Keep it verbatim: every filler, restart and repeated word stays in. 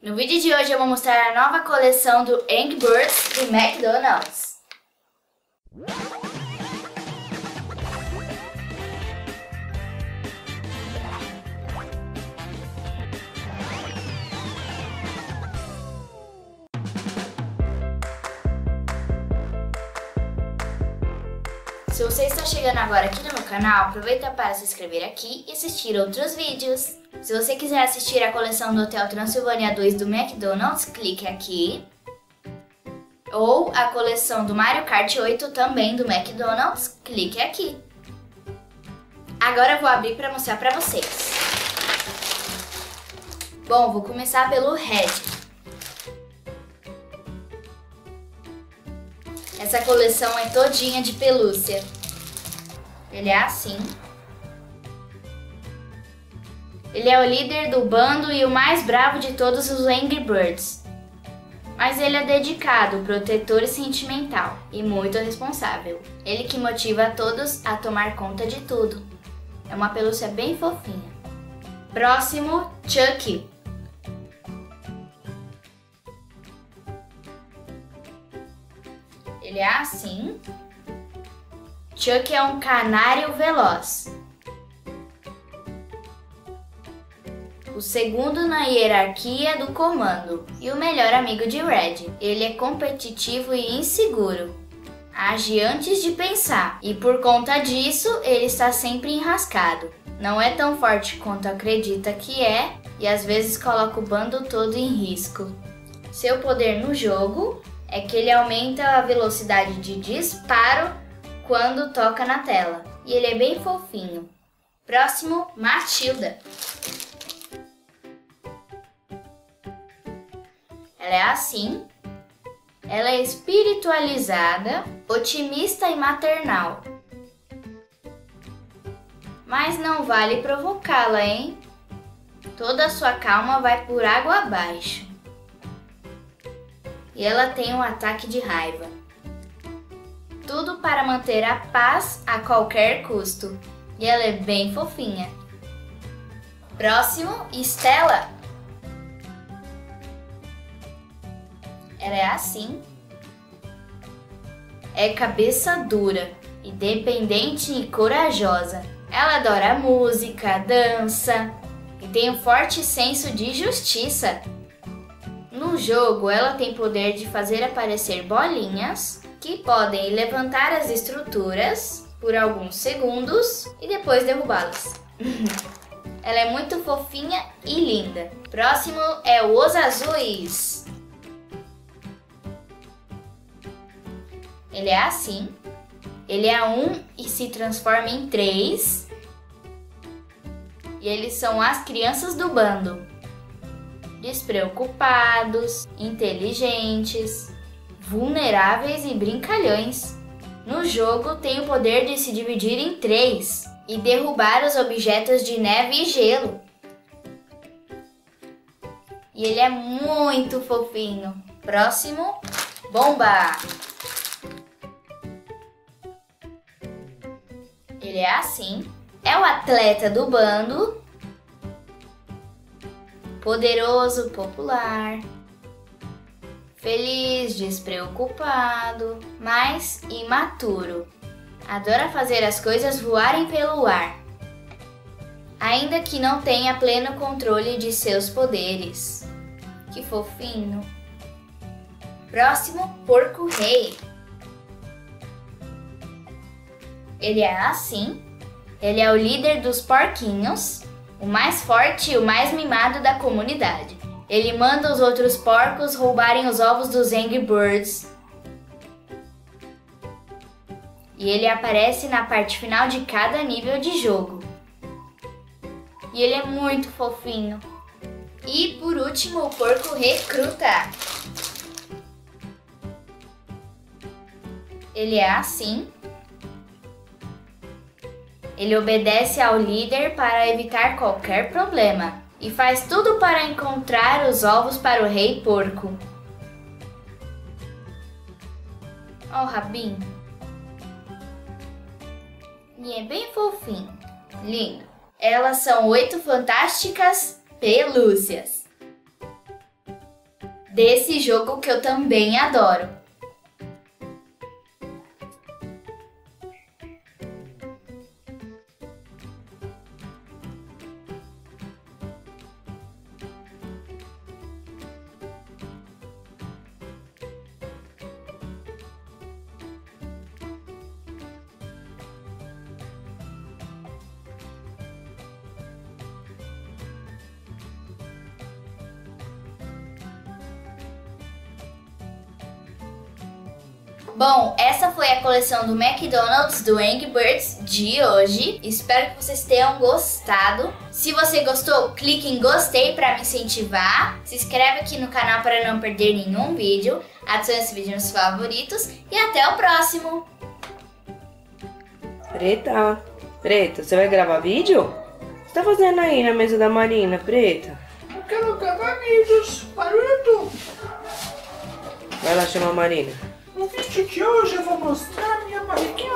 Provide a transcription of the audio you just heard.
No vídeo de hoje eu vou mostrar a nova coleção do Angry Birds do McDonald's. Se você está chegando agora aqui no meu canal, aproveita para se inscrever aqui e assistir outros vídeos. Se você quiser assistir a coleção do Hotel Transilvânia dois do McDonald's, clique aqui. Ou a coleção do Mario Kart oito também do McDonald's, clique aqui. Agora eu vou abrir para mostrar para vocês. Bom, vou começar pelo Red. Essa coleção é todinha de pelúcia. Ele é assim. Ele é o líder do bando e o mais bravo de todos os Angry Birds. Mas ele é dedicado, protetor e sentimental, e muito responsável. Ele que motiva todos a tomar conta de tudo. É uma pelúcia bem fofinha. Próximo, Chucky. Ele é assim. Chucky é um canário veloz. O segundo na hierarquia do comando e o melhor amigo de Red. Ele é competitivo e inseguro. Age antes de pensar e por conta disso ele está sempre enrascado. Não é tão forte quanto acredita que é e às vezes coloca o bando todo em risco. Seu poder no jogo é que ele aumenta a velocidade de disparo quando toca na tela. E ele é bem fofinho. Próximo, Matilda. Ela é assim. Ela é espiritualizada, otimista e maternal. Mas não vale provocá-la, hein? Toda a sua calma vai por água abaixo. E ela tem um ataque de raiva. Tudo para manter a paz a qualquer custo. E ela é bem fofinha. Próximo, Stella. Ela é assim. É cabeça dura, independente e corajosa. Ela adora música, dança e tem um forte senso de justiça. No jogo, ela tem poder de fazer aparecer bolinhas que podem levantar as estruturas por alguns segundos e depois derrubá-las. Ela é muito fofinha e linda. Próximo é o Os Azuis. Ele é assim. Ele é um e se transforma em três. E eles são as crianças do bando. Despreocupados, inteligentes, vulneráveis e brincalhões. No jogo tem o poder de se dividir em três e derrubar os objetos de neve e gelo. E ele é muito fofinho. Próximo, Bomba. Ele é assim. É o atleta do bando. Poderoso, popular, feliz, despreocupado, mas imaturo. Adora fazer as coisas voarem pelo ar, ainda que não tenha pleno controle de seus poderes. Que fofinho! Próximo, Porco Rei. Ele é assim. Ele é o líder dos porquinhos, o mais forte e o mais mimado da comunidade. Ele manda os outros porcos roubarem os ovos dos Angry Birds. E ele aparece na parte final de cada nível de jogo. E ele é muito fofinho. E por último, o Porco Recruta. Ele é assim. Ele obedece ao líder para evitar qualquer problema e faz tudo para encontrar os ovos para o Rei Porco. Ó o rabinho. E é bem fofinho. Lindo. Elas são oito fantásticas pelúcias. desse jogo que eu também adoro. Bom, essa foi a coleção do McDonald's do Angry Birds de hoje. Espero que vocês tenham gostado. Se você gostou, clique em gostei para me incentivar. Se inscreve aqui no canal para não perder nenhum vídeo. Adicione esse vídeo nos favoritos e até o próximo. Preta, Preta, você vai gravar vídeo? O que você tá fazendo aí na mesa da Marina, Preta? Eu quero gravar vídeos para o YouTube. Vai lá chamar a Marina. No vídeo de hoje eu vou mostrar minha barriguinha